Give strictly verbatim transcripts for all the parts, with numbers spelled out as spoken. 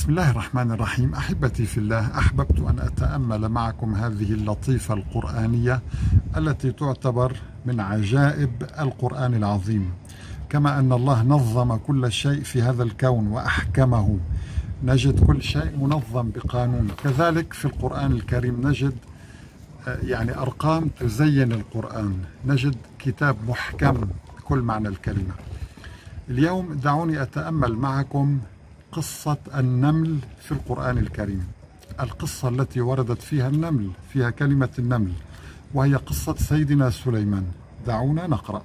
بسم الله الرحمن الرحيم. أحبتي في الله، أحببت أن أتأمل معكم هذه اللطيفة القرآنية التي تعتبر من عجائب القرآن العظيم. كما أن الله نظم كل شيء في هذا الكون وأحكمه، نجد كل شيء منظم بقانون، كذلك في القرآن الكريم نجد يعني أرقام تزين القرآن، نجد كتاب محكم بكل معنى الكلمة. اليوم دعوني أتأمل معكم قصة النمل في القرآن الكريم، القصة التي وردت فيها النمل، فيها كلمة النمل، وهي قصة سيدنا سليمان. دعونا نقرأ.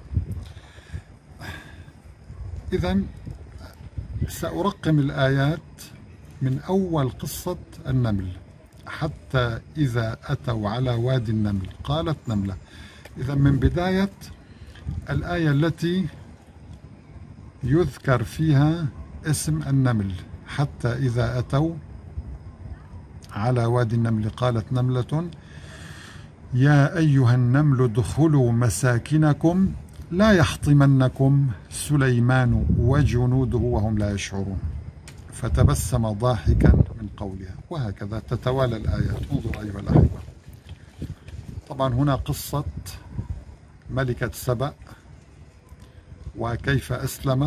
إذن سأرقم الآيات من أول قصة النمل حتى إذا أتوا على وادي النمل قالت نملة. إذن من بداية الآية التي يذكر فيها اسم النمل حتى إذا أتوا على وادي النمل قالت نملة يا أيها النمل ادخلوا مساكنكم لا يحطمنكم سليمان وجنوده وهم لا يشعرون. فتبسم ضاحكا من قولها. وهكذا تتوالى الآيات. انظر أيها الأحبة، طبعا هنا قصة ملكة سبأ وكيف أسلمت،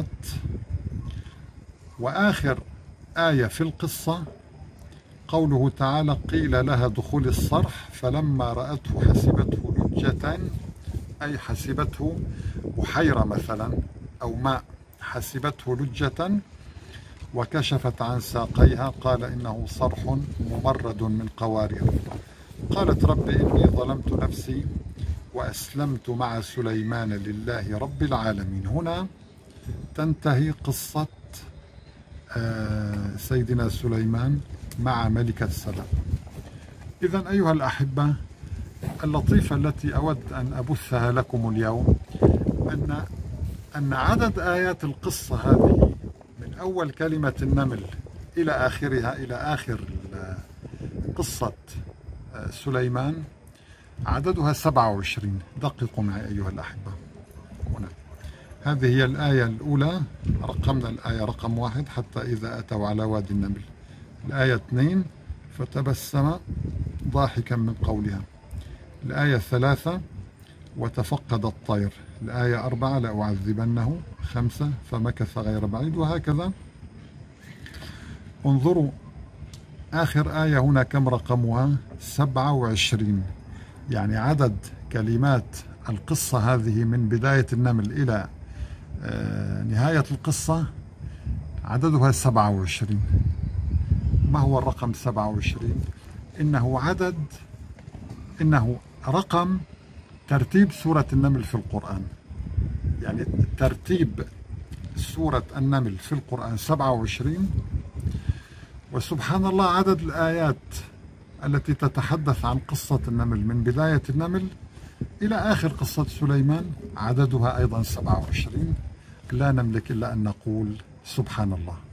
وآخر آية في القصة قوله تعالى قيل لها دخول الصرح فلما رأته حسبته لجة، أي حسبته بحيرة مثلا أو ماء، حسبته لجة وكشفت عن ساقيها قال إنه صرح ممرد من قوارير. قالت رب إني ظلمت نفسي وأسلمت مع سليمان لله رب العالمين. هنا تنتهي قصة سيدنا سليمان مع ملكة سبأ. إذن أيها الأحبة، اللطيفة التي أود أن أبثها لكم اليوم أن أن عدد آيات القصة هذه من أول كلمة النمل إلى آخرها، إلى آخر قصة سليمان، عددها سبعة وعشرين. دققوا معي أيها الأحبة. هنا هذه هي الآية الأولى، رقمنا الآية رقم واحد حتى إذا أتوا على وادي النمل. الآية اثنين فتبسم ضاحكا من قولها. الآية ثلاثة وتفقد الطير. الآية أربعة لأعذبنه. خمسة فمكث غير بعيد. وهكذا. انظروا آخر آية هنا كم رقمها؟ سبعة وعشرين. يعني عدد كلمات القصة هذه من بداية النمل إلى نهاية القصة عددها سبعة وعشرين. ما هو الرقم سبعة وعشرين؟ إنه عدد إنه رقم ترتيب سورة النمل في القرآن. يعني ترتيب سورة النمل في القرآن سبعة وعشرين. وسبحان الله عدد الآيات التي تتحدث عن قصة النمل من بداية النمل إلى آخر قصة سليمان عددها أيضا سبعة وعشرين. لا نملك إلا أن نقول سبحان الله.